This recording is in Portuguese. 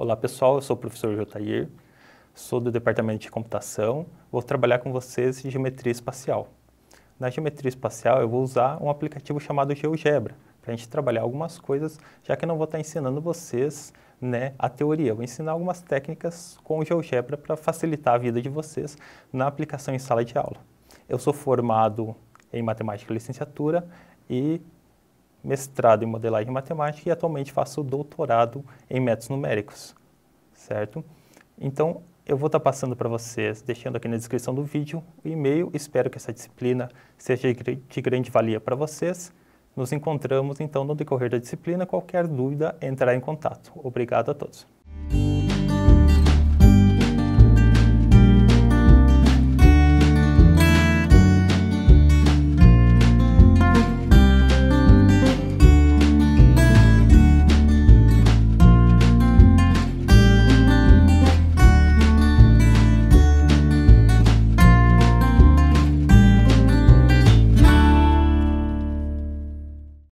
Olá pessoal, eu sou o professor Jotair, sou do Departamento de Computação, vou trabalhar com vocês em Geometria Espacial. Na Geometria Espacial eu vou usar um aplicativo chamado GeoGebra, para a gente trabalhar algumas coisas, já que eu não vou estar ensinando vocês a teoria, eu vou ensinar algumas técnicas com o GeoGebra para facilitar a vida de vocês na aplicação em sala de aula. Eu sou formado em Matemática e Licenciatura e mestrado em Modelagem Matemática e atualmente faço doutorado em Métodos Numéricos, certo? Então, eu vou estar passando para vocês, deixando aqui na descrição do vídeo, o e-mail. Espero que essa disciplina seja de grande valia para vocês. Nos encontramos, então, no decorrer da disciplina. Qualquer dúvida, entrar em contato. Obrigado a todos.